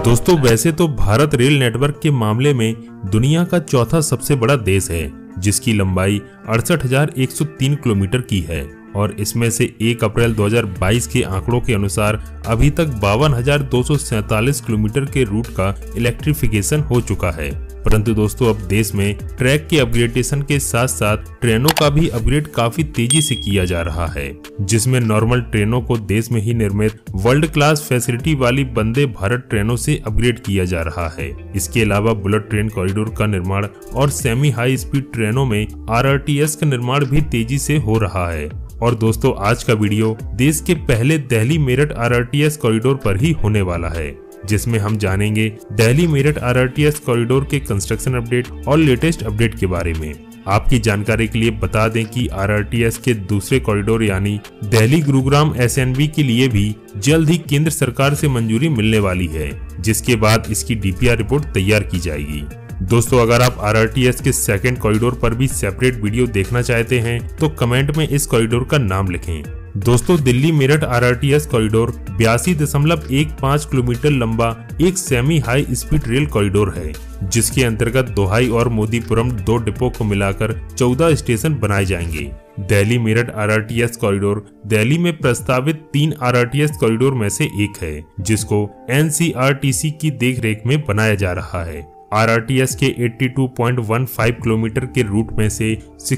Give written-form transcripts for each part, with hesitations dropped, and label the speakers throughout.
Speaker 1: दोस्तों वैसे तो भारत रेल नेटवर्क के मामले में दुनिया का चौथा सबसे बड़ा देश है, जिसकी लंबाई 68,103 किलोमीटर की है और इसमें से 1 अप्रैल 2022 के आंकड़ों के अनुसार अभी तक 52,247 किलोमीटर के रूट का इलेक्ट्रिफिकेशन हो चुका है। परंतु दोस्तों अब देश में ट्रैक के अपग्रेडेशन के साथ साथ ट्रेनों का भी अपग्रेड काफी तेजी से किया जा रहा है, जिसमें नॉर्मल ट्रेनों को देश में ही निर्मित वर्ल्ड क्लास फैसिलिटी वाली वंदे भारत ट्रेनों से अपग्रेड किया जा रहा है। इसके अलावा बुलेट ट्रेन कॉरिडोर का निर्माण और सेमी हाई स्पीड ट्रेनों में RRTS का निर्माण भी तेजी से हो रहा है। और दोस्तों आज का वीडियो देश के पहले दिल्ली मेरठ RRTS कॉरिडोर पर ही होने वाला है, जिसमें हम जानेंगे दिल्ली मेरठ RRTS कॉरिडोर के कंस्ट्रक्शन अपडेट और लेटेस्ट अपडेट के बारे में। आपकी जानकारी के लिए बता दें कि RRTS के दूसरे कॉरिडोर यानी दिल्ली गुरुग्राम SNV के लिए भी जल्द ही केंद्र सरकार से मंजूरी मिलने वाली है, जिसके बाद इसकी DPR रिपोर्ट तैयार की जाएगी। दोस्तों अगर आप RRTS के सेकंड कॉरिडोर पर भी सेपरेट वीडियो देखना चाहते हैं तो कमेंट में इस कॉरिडोर का नाम लिखें। दोस्तों Delhi Meerut RRTS corridor 82.15 kilometre लंबा एक semi high speed rail corridor है, जिसके अंतर्गत दोहाई और मोदीपुरम 2 डिपो को मिलाकर 14 स्टेशन बनाए जाएंगे। दिल्ली मेरठ RRTS कॉरिडोर दिल्ली में प्रस्तावित 3 RRTS कॉरिडोर में से एक है, जिसको NCRTC की देखरेख में बनाया जा रहा है। RRTS के 82.15 किलोमीटर के रूट में से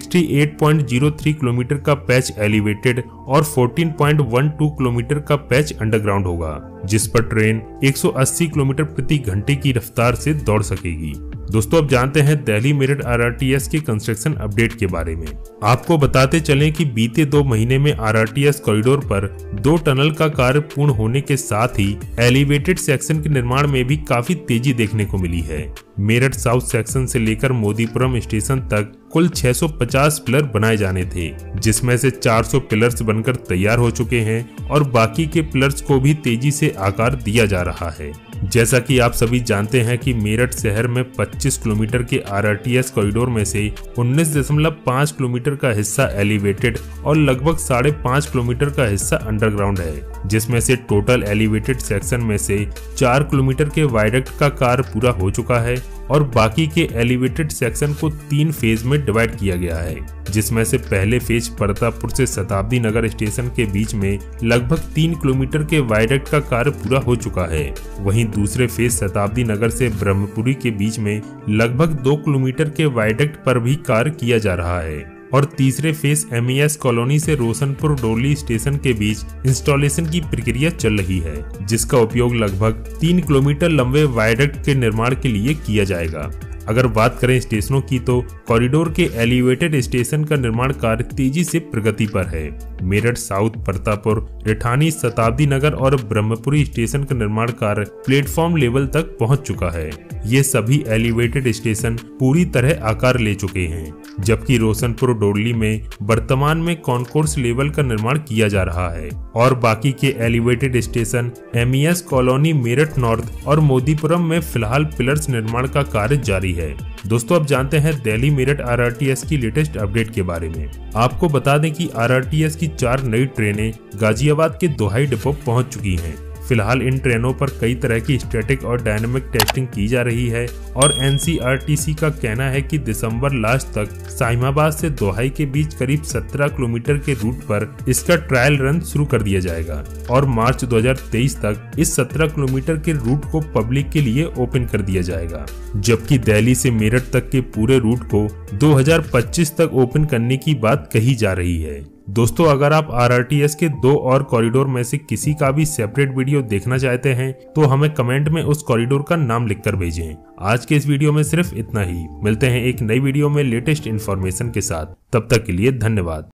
Speaker 1: 68.03 किलोमीटर का पैच एलिवेटेड और 14.12 किलोमीटर का पैच अंडरग्राउंड होगा, जिस पर ट्रेन 180 किलोमीटर प्रति घंटे की रफ्तार से दौड़ सकेगी। दोस्तों अब जानते हैं दिल्ली मेरठ RRTS के कंस्ट्रक्शन अपडेट के बारे में। आपको बताते चलें कि बीते 2 महीने में RRTS कॉरिडोर पर 2 टनल का कार्य पूर्ण होने के साथ ही एलिवेटेड सेक्शन के निर्माण में भी काफी तेजी देखने को मिली है। मेरठ साउथ सेक्शन से लेकर मोदीपुरम स्टेशन तक कुल 650 पिलर बनाए जाने थे, जिसमें से 400 पिलर्स बनकर तैयार हो चुके हैं और बाकी के पिलर्स को भी तेजी से आकार दिया जा रहा है। जैसा कि आप सभी जानते हैं कि मेरठ शहर में 25 किलोमीटर के RRTS कॉरिडोर में से 19.5 किलोमीटर का हिस्सा एलिवेटेड और लगभग 5.5 किलोमीटर का हिस्सा अंडरग्राउंड है, जिसमें से टोटल एलिवेटेड सेक्शन में से 4 किलोमीटर के वायडक्ट का कार्य पूरा हो चुका है और बाकी के एलिवेटेड सेक्शन को 3 फेज में डिवाइड किया गया है, जिसमें से पहले फेज परतापुर से शताब्दी नगर स्टेशन के बीच में लगभग 3 किलोमीटर के वायडक्ट का कार्य पूरा हो चुका है। वहीं दूसरे फेज शताब्दी नगर से ब्रह्मपुरी के बीच में लगभग 2 किलोमीटर के वायडक्ट पर भी कार्य किया जा रहा है और तीसरे फेज MES कॉलोनी से रोशनपुर डोली स्टेशन के बीच इंस्टॉलेशन की प्रक्रिया चल रही है, जिसका उपयोग लगभग 3 किलोमीटर लंबे वायडक्ट के निर्माण के लिए किया जाएगा। अगर बात करें स्टेशनों की तो कॉरिडोर के एलिवेटेड स्टेशन का निर्माण कार्य तेजी से प्रगति पर है। मेरठ साउथ, परतापुर, रिठानी, शताब्दी नगर और ब्रह्मपुरी स्टेशन का निर्माण कार्य प्लेटफॉर्म लेवल तक पहुंच चुका है। ये सभी एलिवेटेड स्टेशन पूरी तरह आकार ले चुके हैं, जबकि रोशनपुर डोरली में वर्तमान में कॉन्कोर्स लेवल का निर्माण किया जा रहा है और बाकी के elevated station MES colony, Meerut north और मोदीपुरम में फिलहाल पिलर्स निर्माण का कार्य जारी है। दोस्तों अब जानते हैं दिल्ली मेरठ RRTS की लेटेस्ट अपडेट के बारे में। आपको बता दें कि RRTS की 4 नई ट्रेनें गाजियाबाद के दोहाई डिपो पहुंच चुकी हैं। फिलहाल इन ट्रेनों पर कई तरह की स्टैटिक और डायनामिक टेस्टिंग की जा रही है और NCRTC का कहना है कि दिसंबर लास्ट तक साहिमाबाद से दोहाई के बीच करीब 17 किलोमीटर के रूट पर इसका ट्रायल रन शुरू कर दिया जाएगा और मार्च 2023 तक इस 17 किलोमीटर के रूट को पब्लिक के लिए ओपन कर दिया जाएगा, जबकि दिल्ली से मेरठ तक के पूरे रूट को 2025 तक ओपन करने की बात कही जा रही है। दोस्तों अगर आप RRTS के 2 और कॉरिडोर में से किसी का भी सेपरेट वीडियो देखना चाहते हैं तो हमें कमेंट में उस कॉरिडोर का नाम लिखकर भेजें। आज के इस वीडियो में सिर्फ इतना ही। मिलते हैं एक नई वीडियो में लेटेस्ट इन्फॉर्मेशन के साथ। तब तक के लिए धन्यवाद।